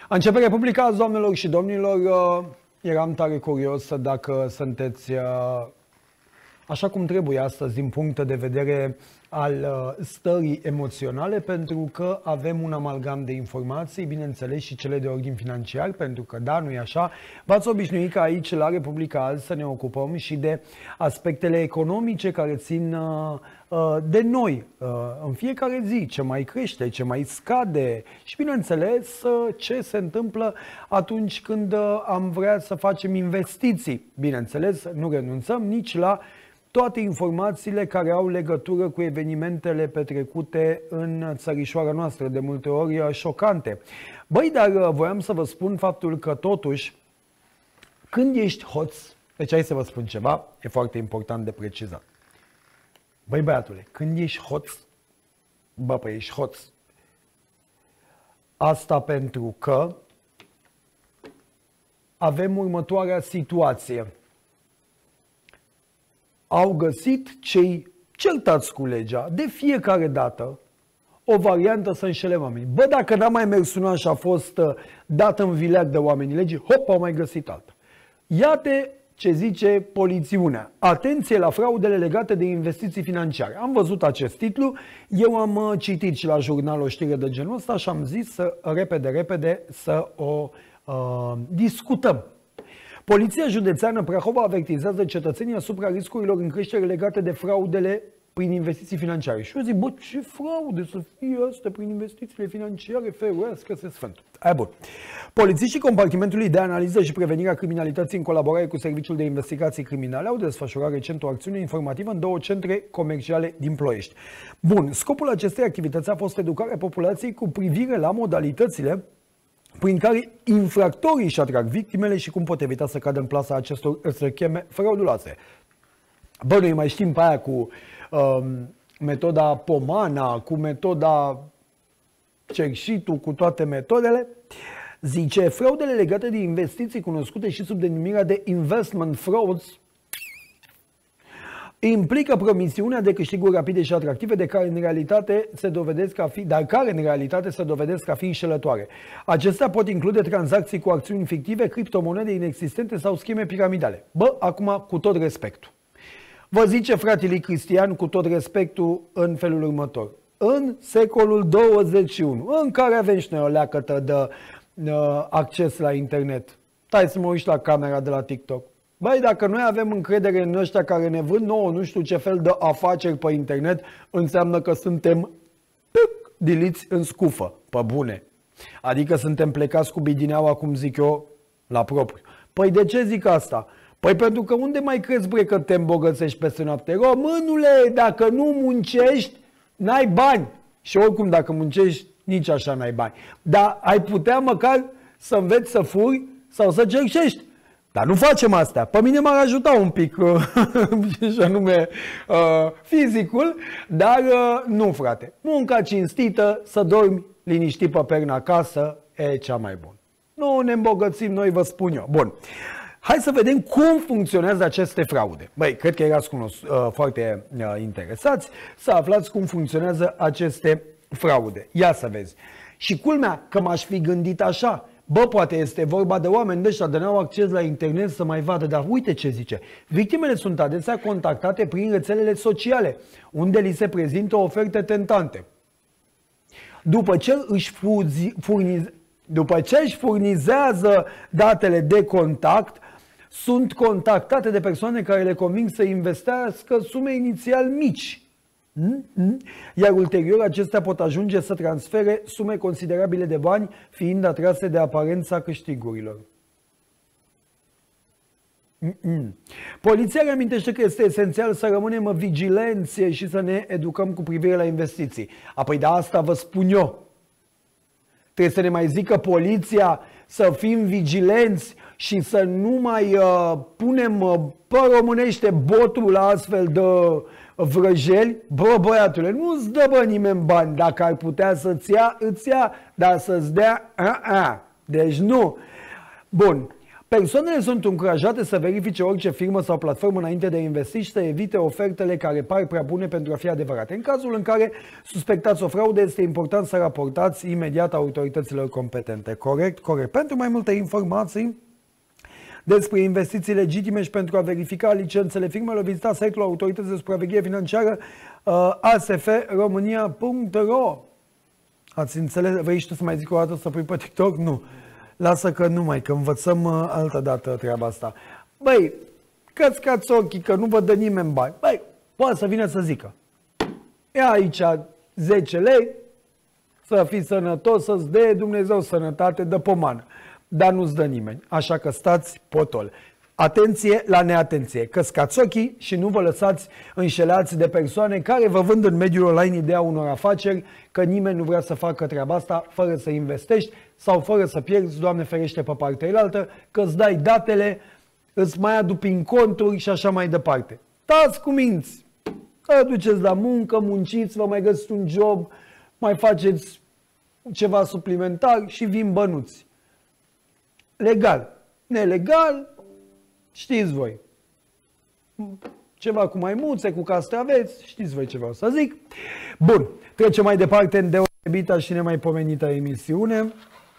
Începe Republica azi, doamnelor și domnilor. Eram tare curios dacă sunteți așa cum trebuie astăzi din punct de vedere al stării emoționale, pentru că avem un amalgam de informații, bineînțeles și cele de ordin financiar, pentru că, da, nu e așa, v-ați obișnuit ca aici la Republica azi să ne ocupăm și de aspectele economice care țin de noi în fiecare zi, ce mai crește, ce mai scade și, bineînțeles, ce se întâmplă atunci când am vrea să facem investiții. Bineînțeles, nu renunțăm nici la toate informațiile care au legătură cu evenimentele petrecute în țărișoara noastră, de multe ori șocante. Băi, dar voiam să vă spun faptul că totuși, când ești hoț, deci hai să vă spun ceva, e foarte important de precizat. Băi, băiatule, când ești hoț, păi ești hoț. Asta pentru că avem următoarea situație. Au găsit cei certați cu legea de fiecare dată o variantă să înșele oamenii. Bă, dacă n-a mai mers una și a fost dat în vileag de oamenii legii, hop, au mai găsit altă. Iată ce zice polițiunea. Atenție la fraudele legate de investiții financiare. Am văzut acest titlu, eu am citit și la jurnal o știre de genul ăsta și am zis să repede să o discutăm. Poliția județeană Prahova avertizează cetățenii asupra riscurilor în creștere legate de fraudele prin investiții financiare. Și eu zic, bă, ce fraude să fie astea prin investițiile financiare, ferească-se Sfântul. Aia bun. Polițiștii Compartimentului de Analiză și Prevenirea Criminalității în colaborare cu Serviciul de Investigații Criminale au desfășurat recent o acțiune informativă în două centre comerciale din Ploiești. Bun, scopul acestei activități a fost educarea populației cu privire la modalitățile prin care infractorii își atrag victimele și cum pot evita să cadă în plasa acestor scheme frauduloase. Bă, noi mai știm pe aia cu metoda Pomana, cu metoda Cerșitu, cu toate metodele. Zice, fraudele legate de investiții, cunoscute și sub denumirea de investment frauds, implică promisiunea de câștiguri rapide și atractive, de care în realitate se dovedesc a fi înșelătoare. Acestea pot include tranzacții cu acțiuni fictive, criptomonede inexistente sau scheme piramidale. Bă, acum cu tot respectul. Vă zice fratele Cristian cu tot respectul în felul următor. În secolul 21, în care avem și noi o leacătă de acces la internet. Stai să mă uiți la camera de la TikTok. Băi, dacă noi avem încredere în ăștia care ne vând nouă nu știu ce fel de afaceri pe internet, înseamnă că suntem diliți în scufă, pe bune. Adică suntem plecați cu bidineaua, cum zic eu, la propriu. Păi de ce zic asta? Păi pentru că unde mai crezi, bre, că te îmbogățești peste noapte? Românule, dacă nu muncești, n-ai bani. Și oricum, dacă muncești, nici așa n-ai bani. Dar ai putea măcar să înveți să furi sau să cerșești. Dar nu facem asta. Pe mine m-ar ajuta un pic, și anume fizicul, dar nu, frate. Munca cinstită, să dormi liniștit pe pernă acasă, e cea mai bună. Nu ne îmbogățim noi, vă spun eu. Bun. Hai să vedem cum funcționează aceste fraude. Băi, cred că erați foarte interesați să aflați cum funcționează aceste fraude. Ia să vezi. Și culmea că m-aș fi gândit așa. Bă, poate este vorba de oameni de ăștia de n-au acces la internet să mai vadă, dar uite ce zice. Victimele sunt adesea contactate prin rețelele sociale, unde li se prezintă oferte tentante. După ce își furnizează datele de contact, sunt contactate de persoane care le conving să investească sume inițial mici. Iar ulterior acestea pot ajunge să transfere sume considerabile de bani, fiind atrase de aparența câștigurilor. Poliția reamintește că este esențial să rămânem vigilenți și să ne educăm cu privire la investiții. Apoi de asta vă spun eu. Trebuie să ne mai zică poliția să fim vigilenți și să nu mai punem pe românește botul la astfel de vrăjeli. Bă, băiatule, nu-ți dă, bă, nimeni bani. Dacă ar putea să-ți ia, îți ia, dar să-ți dea, Deci nu. Bun. Persoanele sunt încurajate să verifice orice firmă sau platformă înainte de a investi și să evite ofertele care par prea bune pentru a fi adevărate. În cazul în care suspectați o fraudă, este important să raportați imediat autorităților competente. Corect? Corect. Pentru mai multe informații despre investiții legitime și pentru a verifica licențele firmelor, vizitați site-ul Autorității de Supraveghere Financiară asfromania.ro. Ați înțeles? Vrei și tu să mai zic o dată să pui pe TikTok? Nu. Lasă că numai, că învățăm altă dată treaba asta. Băi, căscați ochii că nu vă dă nimeni bani. Băi, poate să vină să zică. Ia aici 10 lei, să fii sănătos, să-ți dea Dumnezeu sănătate de pomană. Dar nu-ți dă nimeni. Așa că stați potol. Atenție la neatenție. Căscați ochii și nu vă lăsați înșelați de persoane care vă vând în mediul online ideea unor afaceri că nimeni nu vrea să facă treaba asta fără să investești sau fără să pierzi, Doamne ferește, pe partea elaltă, că îți dai datele, îți mai adu prin conturi și așa mai departe. Stați cu minți. Duceți la muncă, munciți, vă mai găsiți un job, mai faceți ceva suplimentar și vin bănuți. Legal. Nelegal, știți voi. Ceva cu maimuțe, cu castraveți, știți voi ce vreau să zic. Bun, trecem mai departe în deosebita și nemaipomenită emisiune.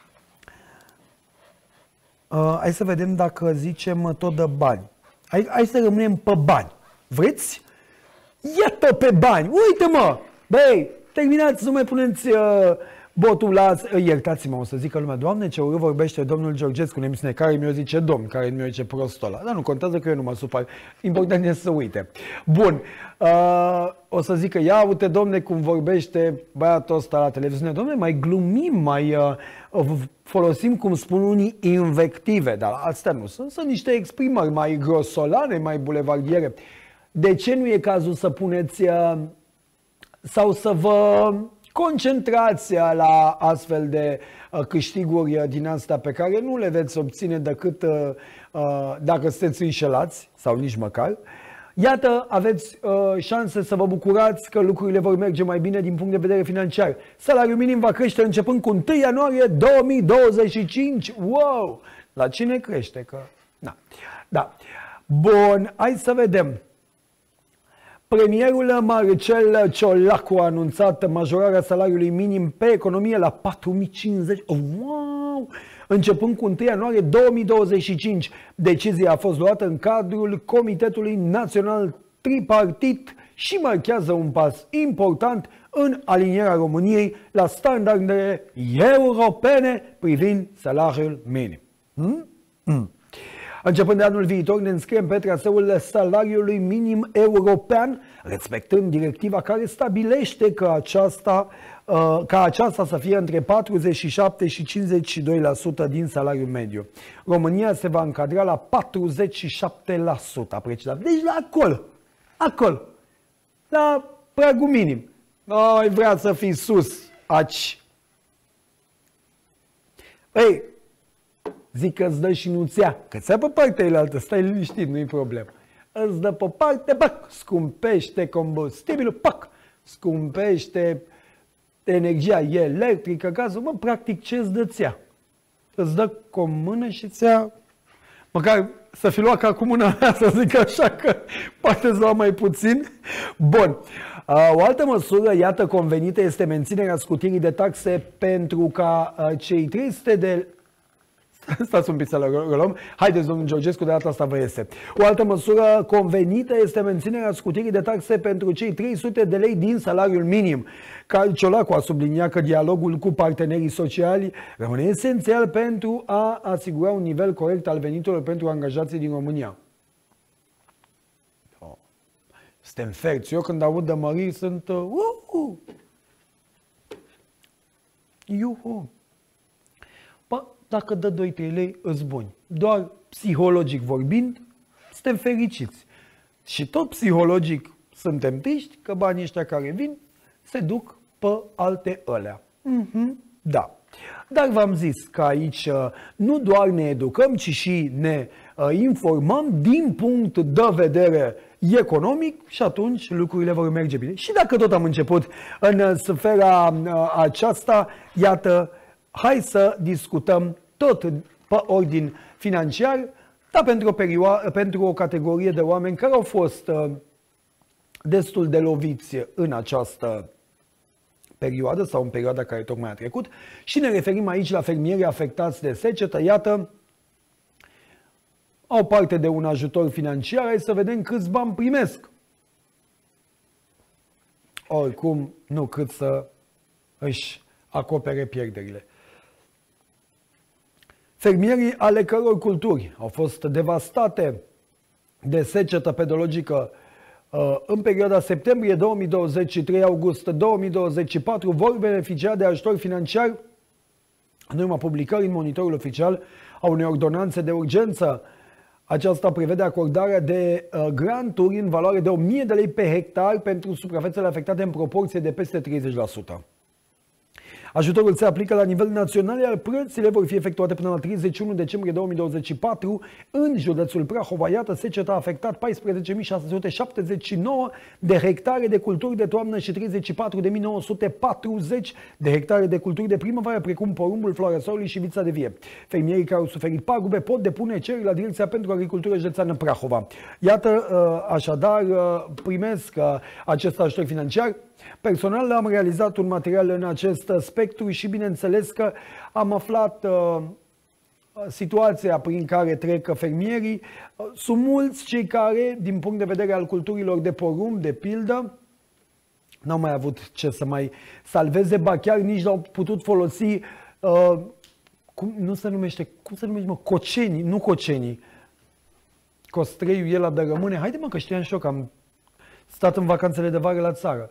Hai să vedem dacă zicem tot de bani. Hai să rămânem pe bani. Vreți? Iată pe bani. Uite-mă! Băi, terminați, nu mai puneți botul la... Iertați-mă, o să zică lumea, Doamne, ce urât vorbește domnul Georgescu în emisiune, care mi-o zice domn, care mi-o zice prostul ăla. Dar nu contează că eu nu mă supăr. Important este să uite. Bun. O să zică, ia uite, domne, cum vorbește băiatul ăsta la televiziune. Domne, mai glumim, mai folosim, cum spun unii, invective. Dar astea nu sunt. Sunt niște exprimări mai grosolane, mai bulevardiere. De ce nu e cazul să puneți sau să vă concentrați la astfel de câștiguri din astea pe care nu le veți obține decât dacă sunteți înșelați sau nici măcar. Iată, aveți șanse să vă bucurați că lucrurile vor merge mai bine din punct de vedere financiar. Salariul minim va crește începând cu 1 ianuarie 2025. Wow! La cine crește? Că... Da. Bun, hai să vedem. Premierul Marcel Ciolacu a anunțat majorarea salariului minim pe economie la 4.050. Wow! Începând cu 1 ianuarie 2025. Decizia a fost luată în cadrul Comitetului Național Tripartit și marchează un pas important în alinierea României la standardele europene privind salariul minim. Începând de anul viitor, ne înscriem pe traseul salariului minim european, respectând directiva care stabilește că aceasta să fie între 47 și 52% din salariul mediu. România se va încadra la 47%, apreciat. Deci la acolo, la pragul minim. Noi vrea să fii sus, aci. Ei, zic că îți dă și nu-ți ia, că ți-a pe partea elaltă, stai liniștit, nu-i problemă. Îți dă pe parte, scumpește combustibilul, scumpește energia electrică, gazul, practic ce îți dă ți-a? Îți dă cu o mână și ți-a, măcar să fi luat ca cu mâna mea, să zic așa, că poate să lua mai puțin. Bun. O altă măsură, iată, convenită este menținerea scutirii de taxe pentru ca cei 300 de... Stați un pic să le luăm. Haideți, domnul Georgescu, de data asta vă este. O altă măsură convenită este menținerea scutirii de taxe pentru cei 300 de lei din salariul minim. Carl Ciolacu a subliniat că dialogul cu partenerii sociali rămâne esențial pentru a asigura un nivel corect al veniturilor pentru angajații din România. Suntem ferți. Eu când aud de mării sunt... Iuhu! Dacă dă 2-3 lei, îți buni. Doar psihologic vorbind, suntem fericiți. Și tot psihologic suntem triști că banii ăștia care vin se duc pe alte ălea. Da. Dar v-am zis că aici nu doar ne educăm, ci și ne informăm din punct de vedere economic și atunci lucrurile vor merge bine. Și dacă tot am început în sfera aceasta, iată, hai să discutăm tot pe ordin financiar, dar pentru o categorie de oameni care au fost destul de loviți în această perioadă sau în perioada care tocmai a trecut. Și ne referim aici la fermierii afectați de secetă. Iată, au parte de un ajutor financiar. Hai să vedem câți bani primesc. Oricum, nu cât să își acopere pierderile. Fermierii ale căror culturi au fost devastate de secetă pedologică în perioada septembrie 2023 august 2024 vor beneficia de ajutor financiar în urma publicării în monitorul oficial a unei ordonanțe de urgență. Aceasta prevede acordarea de granturi în valoare de 1000 de lei pe hectar pentru suprafețele afectate în proporție de peste 30%. Ajutorul se aplică la nivel național, iar plățile vor fi efectuate până la 31 decembrie 2024 în județul Prahova. Iată, seceta a afectat 14.679 de hectare de culturi de toamnă și 34.940 de hectare de culturi de primăvară, precum porumbul, floarea soarelui și vița de vie. Fermierii care au suferit pagube pot depune cereri la Direcția pentru Agricultură Județeană Prahova. Iată, așadar, primesc acest ajutor financiar. Personal am realizat un material în acest spectru și bineînțeles că am aflat situația prin care trec fermierii. Sunt mulți cei care, din punct de vedere al culturilor de porumb, de pildă, n-au mai avut ce să mai salveze, ba chiar nici n-au putut folosi, cum se numește, cocenii, nu cocenii, costreiul ăla de rămâne. Haide mă că știam și eu că am stat în vacanțele de vară la țară.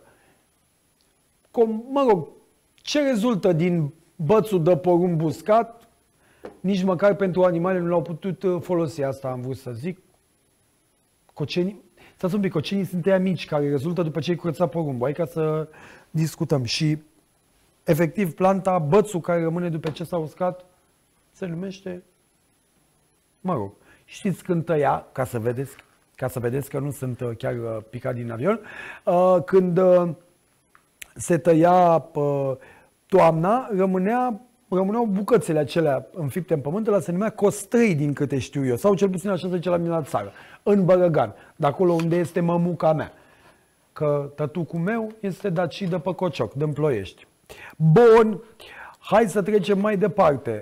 Mă rog, ce rezultă din bățul de porumb uscat? Nici măcar pentru animale nu l-au putut folosi, asta am vrut să zic. Cocenii, stați un pic, cocenii sunt ăia mici care rezultă după ce ai curățat porumbul. Hai ca să discutăm. Și efectiv planta, bățul care rămâne după ce s-a uscat, se numește, mă rog, știți când tăia, ca să vedeți că nu sunt chiar picat din avion, când se tăia toamna, rămâneau bucățele acelea înfipte în pământ, ăla se numea costrei din câte știu eu, sau cel puțin așa se zice la mine la țară, în Bărăgan, de acolo unde este mămuca mea, că tătucul meu este daci de pe Cocioc, din Ploiești. Bun, hai să trecem mai departe.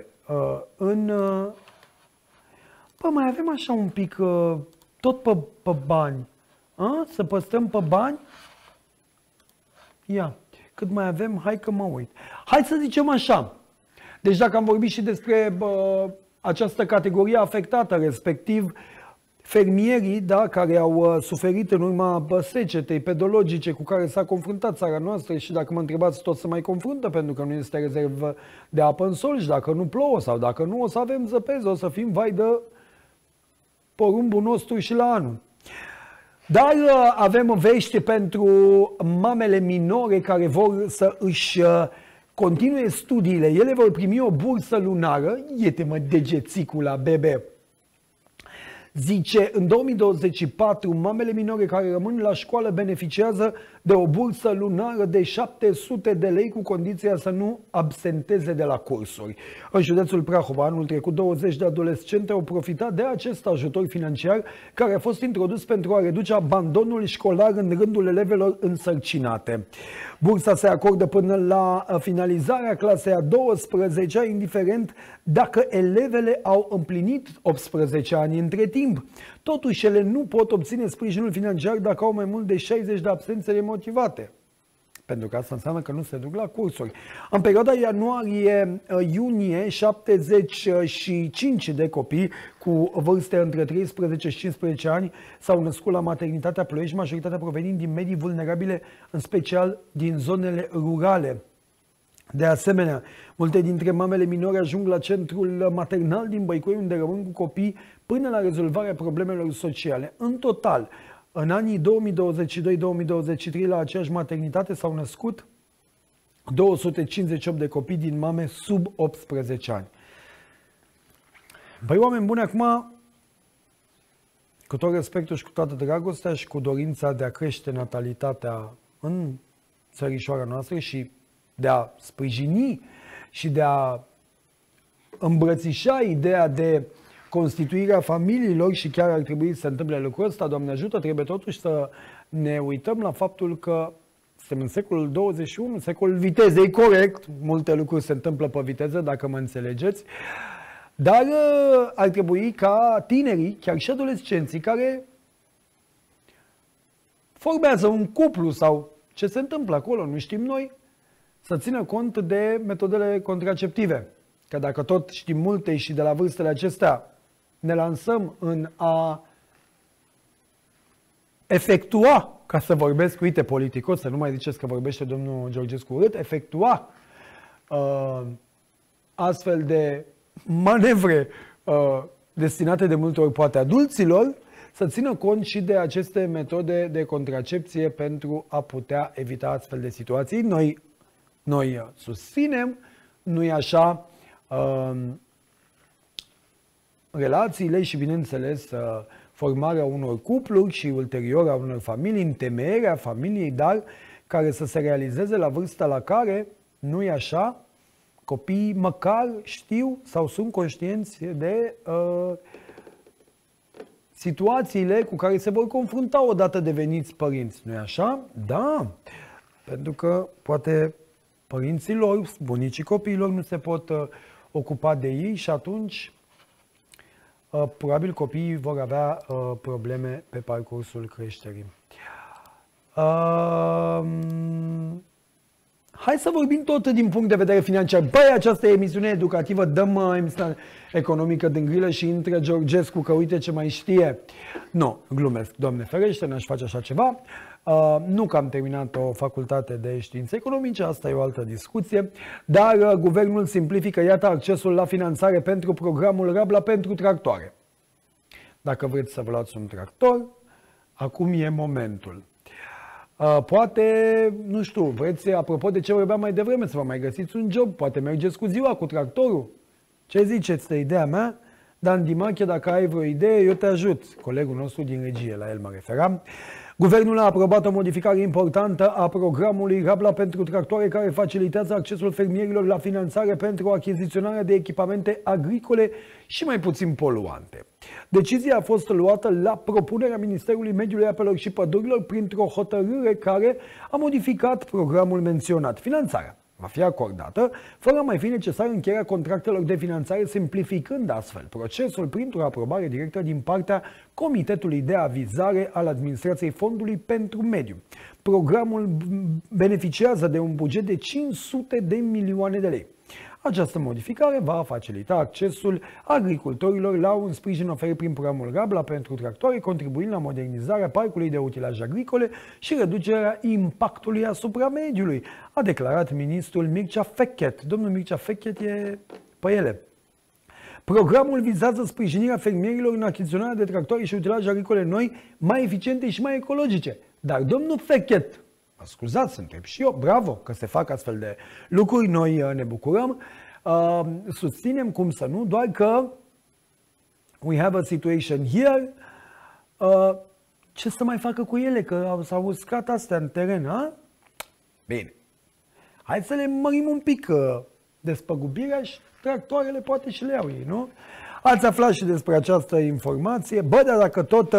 Mai avem așa un pic, tot pe bani, să păstrăm pe bani? Ia, cât mai avem, hai că mă uit. Hai să zicem așa. Deci dacă am vorbit și despre această categorie afectată, respectiv fermierii, da, care au suferit în urma secetei pedologice cu care s-a confruntat țara noastră și dacă mă întrebați, tot se mai confruntă pentru că nu este rezervă de apă în sol și dacă nu plouă sau dacă nu o să avem zăpeză, o să fim vai de porumbul nostru și la anul. Dar avem vești pentru mamele minore care vor să își continue studiile. Ele vor primi o bursă lunară. Iete-mă degețicul la bebe. Zice, în 2024, mamele minore care rămân la școală beneficiază de o bursă lunară de 700 de lei cu condiția să nu absenteze de la cursuri. În județul Prahova, anul trecut, 20 de adolescente au profitat de acest ajutor financiar care a fost introdus pentru a reduce abandonul școlar în rândul elevelor însărcinate. Bursa se acordă până la finalizarea clasei a 12-a, indiferent dacă elevele au împlinit 18 ani între timp. Totuși, ele nu pot obține sprijinul financiar dacă au mai mult de 60 de absențe nemotivate. Pentru că asta înseamnă că nu se duc la cursuri. În perioada ianuarie-iunie, 75 de copii cu vârste între 13 și 15 ani s-au născut la maternitatea Ploiești, majoritatea provenind din medii vulnerabile, în special din zonele rurale. De asemenea, multe dintre mamele minore ajung la centrul maternal din Băicoi, unde rămân cu copii până la rezolvarea problemelor sociale. În total, în anii 2022-2023, la aceeași maternitate s-au născut 258 de copii din mame sub 18 ani. Băi, oameni buni, acum, cu tot respectul și cu toată dragostea și cu dorința de a crește natalitatea în țărișoara noastră și de a sprijini și de a îmbrățișa ideea de constituirea familiilor și chiar ar trebui să se întâmple lucrul ăsta, Doamne ajută, trebuie totuși să ne uităm la faptul că suntem în secolul 21, secolul vitezei, corect, multe lucruri se întâmplă pe viteză, dacă mă înțelegeți, dar ar trebui ca tinerii, chiar și adolescenții care formează un cuplu sau ce se întâmplă acolo, nu știm noi, să țină cont de metodele contraceptive. Că dacă tot știm multe și de la vârstele acestea ne lansăm în a efectua, ca să vorbesc, uite, politicos, să nu mai ziceți că vorbește domnul Georgescu urât, efectua astfel de manevre destinate de multe ori poate adulților, să țină cont și de aceste metode de contracepție pentru a putea evita astfel de situații. Noi susținem, nu-i așa, relațiile și, bineînțeles, formarea unor cupluri și ulterior a unor familii, întemeierea familiei, dar care să se realizeze la vârsta la care, nu-i așa, copiii măcar știu sau sunt conștienți de situațiile cu care se vor confrunta odată deveniți părinți, nu-i așa? Da, pentru că poate părinții lor, bunicii copiilor nu se pot ocupa de ei și atunci probabil copiii vor avea probleme pe parcursul creșterii. Hai să vorbim tot din punct de vedere financiar. Băi, această emisiune educativă, dăm emisiunea economică din grilă și intră Georgescu, că uite ce mai știe. Nu, glumesc, Doamne ferește, n-aș face așa ceva. Nu că am terminat o facultate de științe economice, asta e o altă discuție, dar guvernul simplifică, iată, accesul la finanțare pentru programul Rabla pentru tractoare. Dacă vreți să vă luați un tractor, acum e momentul. Poate, nu știu, vreți, apropo de ce vorbeam mai devreme, să vă mai găsiți un job, poate mergeți cu ziua, cu tractorul. Ce ziceți de ideea mea? Dan Dimache, dacă ai vreo idee, eu te ajut. Colegul nostru din regie, la el mă referam. Guvernul a aprobat o modificare importantă a programului Rabla pentru tractoare care facilitează accesul fermierilor la finanțare pentru achiziționarea de echipamente agricole și mai puțin poluante. Decizia a fost luată la propunerea Ministerului Mediului, Apelor și Pădurilor printr-o hotărâre care a modificat programul menționat. Finanțarea va fi acordată fără a mai fi necesar încheierea contractelor de finanțare, simplificând astfel procesul printr-o aprobare directă din partea Comitetului de Avizare al Administrației Fondului pentru Mediu. Programul beneficiază de un buget de 500 de milioane de lei. Această modificare va facilita accesul agricultorilor la un sprijin oferit prin programul Rabla pentru tractoare, contribuind la modernizarea parcului de utilaje agricole și reducerea impactului asupra mediului, a declarat ministrul Mircea Fechet. Domnul Mircea Fechet e pe ele. Programul vizează sprijinirea fermierilor în achiziționarea de tractoare și utilaje agricole noi, mai eficiente și mai ecologice. Dar domnul Fechet, mă scuzați, întreb și eu, bravo că se fac astfel de lucruri, noi ne bucurăm, susținem, cum să nu, doar că we have a situation here, ce să mai facă cu ele, că s-au uscat astea în teren, a? Bine, hai să le mărim un pic despăgubirea și tractoarele poate și le iau ei, nu? Ați aflat și despre această informație, bă, dar dacă tot...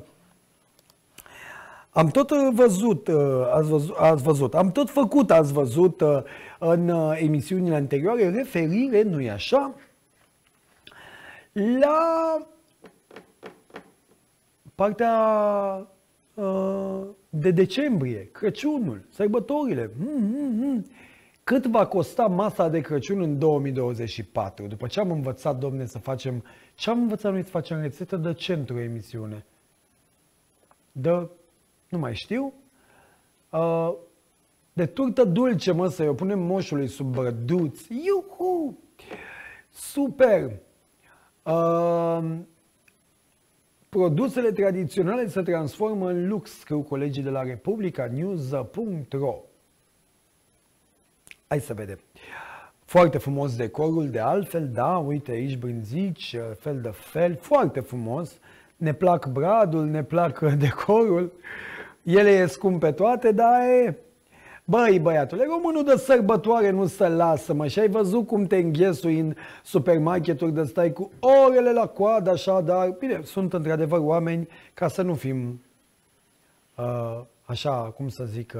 Am tot văzut, am tot făcut, ați văzut în emisiunile anterioare, referire, nu-i așa, la partea de decembrie, Crăciunul, sărbătorile. Cât va costa masa de Crăciun în 2024? După ce am învățat, domne, să facem... Ce am învățat noi să facem rețetă de centru emisiune? Nu mai știu, de turtă dulce, mă, să o punem moșului sub brăduț. Iuhu! Super! Produsele tradiționale se transformă în lux, scriu colegii de la Republica News.ro. Hai să vedem. Foarte frumos decorul, de altfel, da, uite aici brânzici, fel de fel, foarte frumos. Ne plac bradul, ne plac decorul. Ele e scump pe toate, dar Băi, băiatule, românul de sărbătoare nu se lasă, mă, și ai văzut cum te înghesui în supermarketuri de stai cu orele la coadă, așa, dar, bine, sunt într-adevăr oameni, ca să nu fim, așa, cum să zic,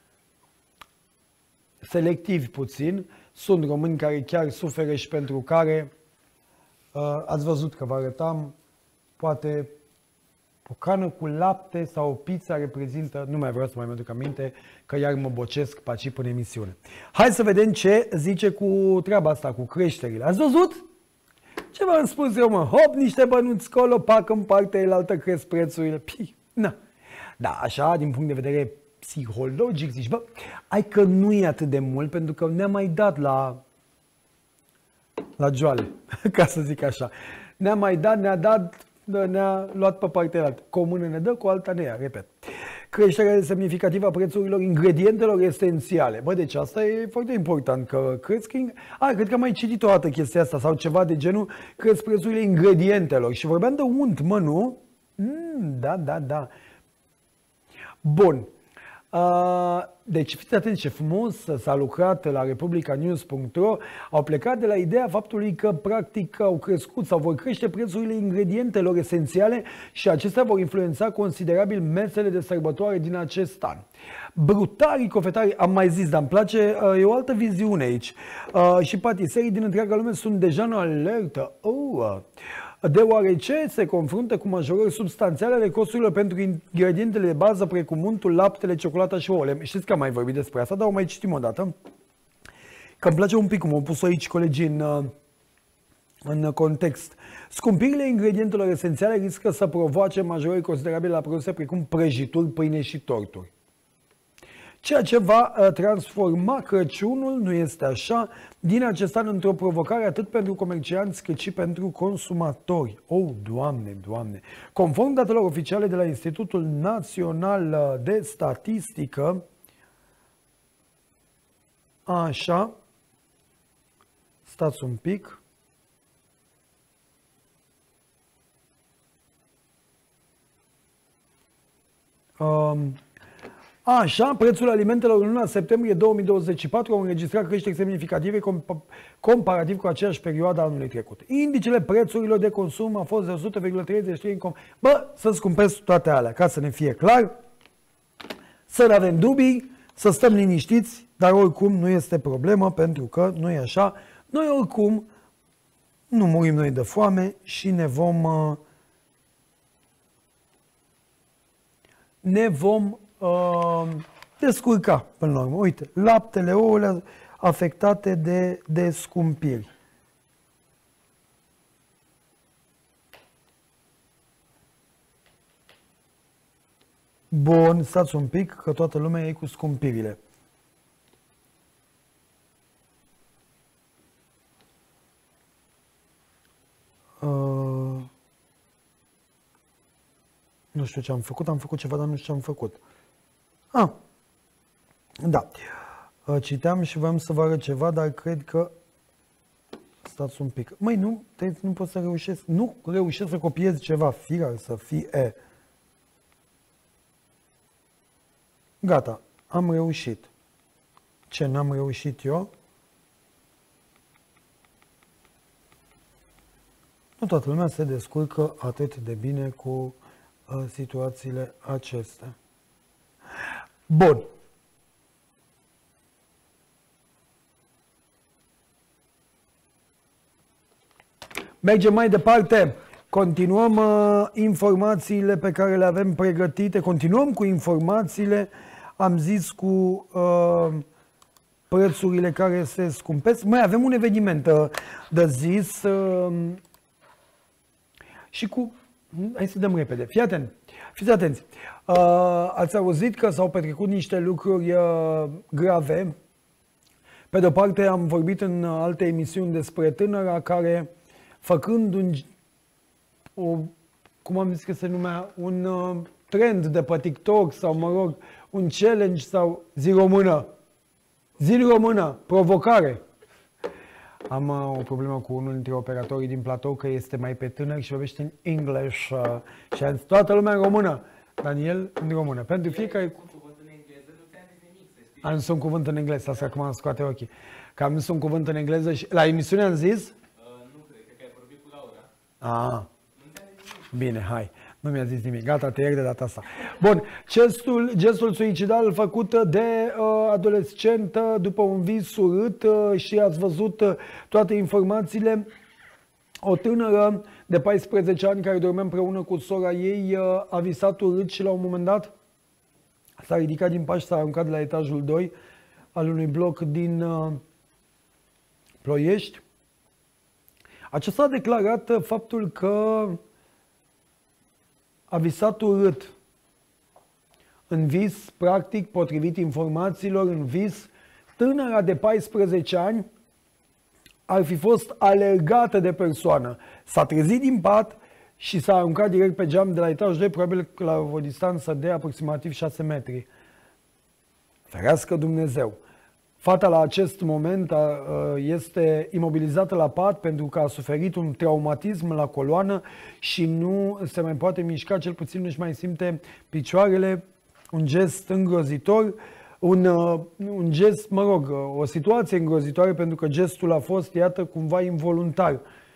selectivi puțin, sunt români care chiar suferă și pentru care, ați văzut că vă arătam, poate o cană cu lapte sau o pizza reprezintă, nu mai vreau să mai mă duc aminte, că iar mă bocesc pe aici până emisiune. Hai să vedem ce zice cu treaba asta, cu creșterile. Ați văzut? Ce v-am spus eu, mă? Hop, niște bănuți colo, pac în partea elaltă, cresc prețurile. Pii, na. Da, așa, din punct de vedere psihologic, zici, bă, hai că nu e atât de mult, pentru că ne-a mai dat la joale, ca să zic așa. Ne-a mai dat, ne-a luat pe partea altă. Cu o mână ne dă, cu alta ne ia, repet. Creșterea semnificativă a prețurilor ingredientelor esențiale. Bă, deci asta e foarte important, că crezi că... cred că am mai citit o dată chestia asta sau ceva de genul, crezi prețurile ingredientelor. Și vorbeam de unt, mă, nu? Da. Bun. Deci fiți atenți ce frumos s-a lucrat la republicanews.ro. Au plecat de la ideea faptului că practic au crescut sau vor crește prețurile ingredientelor esențiale și acestea vor influența considerabil mesele de sărbătoare din acest an. Brutarii, cofetarii, am mai zis, dar îmi place, e o altă viziune aici. Și patiserii din întreaga lume sunt deja în alertă. Deoarece se confruntă cu majorări substanțiale ale costurilor pentru ingredientele de bază, precum untul, laptele, ciocolata și ouăle. Știți că am mai vorbit despre asta, dar o mai citim o dată. Că îmi place un pic cum au pus aici colegii în context. Scumpirile ingredientelor esențiale riscă să provoace majorări considerabile la produse precum prăjituri, pâine și torturi. Ceea ce va transforma Crăciunul, nu este așa, din acest an într-o provocare atât pentru comercianți cât și pentru consumatori. Doamne! Conform datelor oficiale de la Institutul Național de Statistică, așa, stați un pic, așa, prețul alimentelor în luna septembrie 2024 au înregistrat creșteri semnificative comparativ cu aceeași perioadă anului trecut. Indicele prețurilor de consum a fost de 100,33 Bă, să scumpesc toate alea, ca să ne fie clar, să nu avem dubii, să stăm liniștiți, dar oricum nu este problemă, pentru că nu e așa. Noi oricum nu murim noi de foame și ne vom descurca până la urmă. Uite, laptele, ouăle afectate de scumpiri. Bun, stați un pic, că toată lumea e cu scumpirile. Nu știu ce am făcut ceva, dar nu știu ce am făcut. Da. Citeam și voiam să vă arăt ceva, dar cred că... Stați un pic. Măi, nu pot să reușesc. Nu reușesc să copiez ceva. Firar să fie. Gata. Am reușit. Ce n-am reușit eu? Nu toată lumea se descurcă atât de bine cu situațiile acestea. Bun. Mergem mai departe. Continuăm informațiile pe care le avem pregătite. Continuăm cu informațiile, am zis, cu prețurile care se scumpesc. Mai avem un eveniment de zis și cu... Hai să dăm repede. Fiți atenți. Ați auzit că s-au petrecut niște lucruri grave. Pe de-o parte, am vorbit în alte emisiuni despre tânăra care, făcând cum am zis că se numea, un trend de pe TikTok sau, mă rog, un challenge sau zi română, provocare. Am o problemă cu unul dintre operatorii din platou, că este mai pe tânăr și vorbește în English și am zis, toată lumea în română, Daniel în română. Pentru fiecare... Am zis un cuvânt în engleză, asta acum am scoate ochii. Că am zis un cuvânt în engleză și... La emisiune am zis? Nu cred că ai vorbit cu Laura. Bine, hai. Nu mi-a zis nimic. Gata, te iert de data asta. Bun, gestul suicidal făcut de adolescentă după un vis urât și ați văzut toate informațiile. O tânără de 14 ani care dormea împreună cu sora ei a visat urât și la un moment dat s-a ridicat din pat și s-a aruncat de la etajul 2 al unui bloc din Ploiești. Acesta a declarat faptul că a visat urât. În vis, practic, potrivit informațiilor, în vis, tânăra de 14 ani ar fi fost alergată de persoană. S-a trezit din pat și s-a aruncat direct pe geam de la etajul 2, probabil la o distanță de aproximativ 6 metri. Ferească Dumnezeu! Fata la acest moment este imobilizată la pat pentru că a suferit un traumatism la coloană și nu se mai poate mișca, cel puțin nu-și mai simte picioarele. Un gest îngrozitor, un gest, mă rog, o situație îngrozitoare pentru că gestul a fost, iată, cumva involuntar.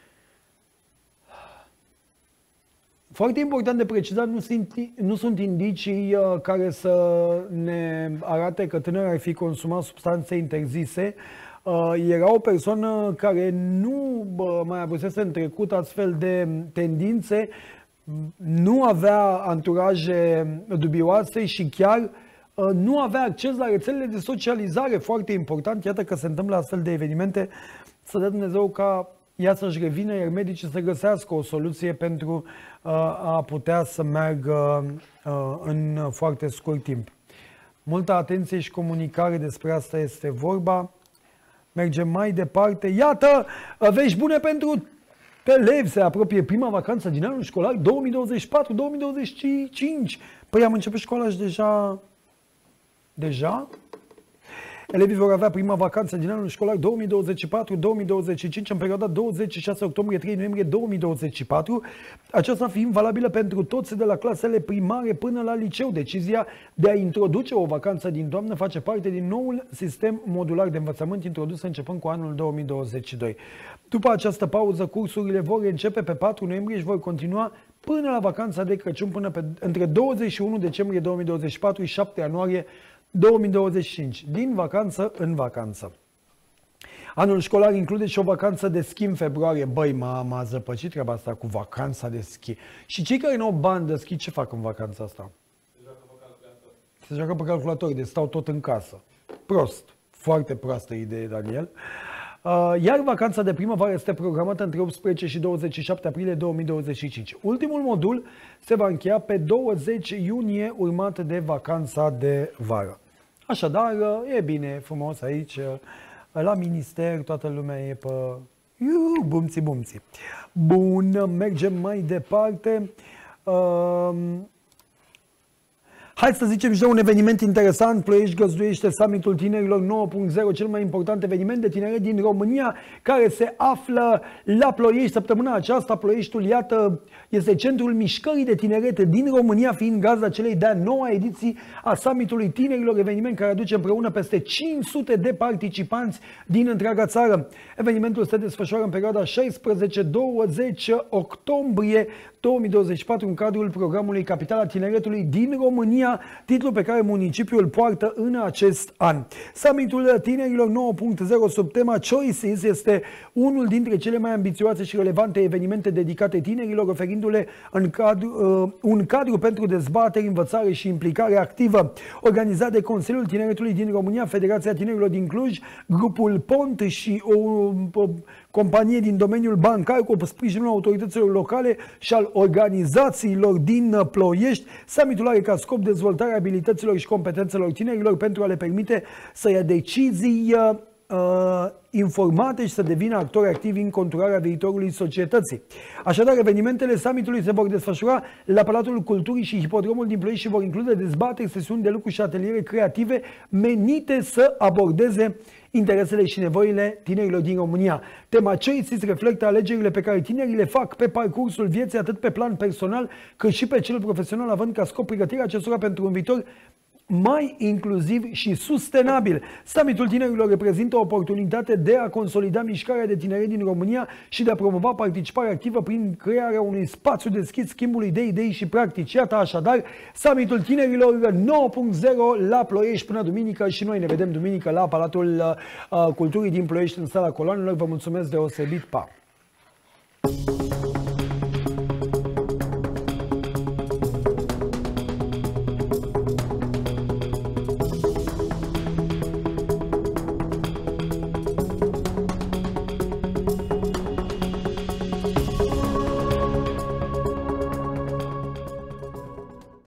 Foarte important de precizat, nu sunt indicii care să ne arate că tânărul ar fi consumat substanțe interzise. Era o persoană care nu mai avusese în trecut astfel de tendințe, nu avea anturaje dubioase și chiar nu avea acces la rețelele de socializare. Foarte important, iată că se întâmplă astfel de evenimente, să dea Dumnezeu ca ea să-și revină, iar medicii să găsească o soluție pentru a putea să meargă în foarte scurt timp. Multă atenție și comunicare, despre asta este vorba. Mergem mai departe. Iată, vești bune pentru elevi. Se apropie prima vacanță din anul școlar 2024-2025. Păi am început școala și deja? Elevii vor avea prima vacanță din anul școlar 2024-2025 în perioada 26 octombrie-3 noiembrie 2024, aceasta fiind valabilă pentru toți de la clasele primare până la liceu. Decizia de a introduce o vacanță din toamnă face parte din noul sistem modular de învățământ introdus începând cu anul 2022. După această pauză, cursurile vor începe pe 4 noiembrie și vor continua până la vacanța de Crăciun, între 21 decembrie 2024 și 7 ianuarie 2025, din vacanță în vacanță. Anul școlar include și o vacanță de schi în februarie. Băi, m-a zăpăcit treaba asta cu vacanța de schi. Și cei care nu au bani de schi, ce fac în vacanța asta? Se joacă pe calculator, deci stau tot în casă. Prost. Foarte proastă idee, Daniel. Iar vacanța de primăvară este programată între 18 și 27 aprilie 2025. Ultimul modul se va încheia pe 20 iunie, urmat de vacanța de vară. Așadar, e bine, frumos aici, la minister, toată lumea e pe bumții. Bun, mergem mai departe. Hai să zicem și de un eveniment interesant. Ploiești găzduiește summitul tinerilor 9.0, cel mai important eveniment de tineret din România, care se află la Ploiești. Săptămâna aceasta, Ploieștiul, iată, este centrul mișcării de tineret din România, fiind gazda celei de-a 9-a ediții a summitului tinerilor, eveniment care aduce împreună peste 500 de participanți din întreaga țară. Evenimentul se desfășoară în perioada 16-20 octombrie 2024 în cadrul programului Capitala Tineretului din România, titlu pe care municipiul poartă în acest an. Summitul tinerilor 9.0 sub tema Choices este unul dintre cele mai ambițioase și relevante evenimente dedicate tinerilor, oferindu-le un cadru pentru dezbateri, învățare și implicare activă. Organizat de Consiliul Tineretului din România, Federația Tinerilor din Cluj, grupul Pont și o companie din domeniul bancar cu sprijinul autorităților locale și al organizațiilor din Ploiești. Summitul are ca scop dezvoltarea abilităților și competențelor tinerilor pentru a le permite să ia decizii informate și să devină actori activi în conturarea viitorului societății. Așadar, evenimentele summitului se vor desfășura la Palatul Culturii și Hipodromul din Ploiești și vor include dezbateri, sesiuni de lucru și ateliere creative menite să abordeze interesele și nevoile tinerilor din România. Tema Choices reflectă alegerile pe care tinerii le fac pe parcursul vieții, atât pe plan personal cât și pe cel profesional, având ca scop pregătirea acestora pentru un viitor mai inclusiv și sustenabil. Summitul Tinerilor reprezintă o oportunitate de a consolida mișcarea de tineret din România și de a promova participarea activă prin crearea unui spațiu deschis schimbului de idei și practici. Iată așadar Summitul Tinerilor 9.0 la Ploiești până duminică și noi ne vedem duminică la Palatul Culturii din Ploiești în Sala Coloanelor. Vă mulțumesc deosebit, pa!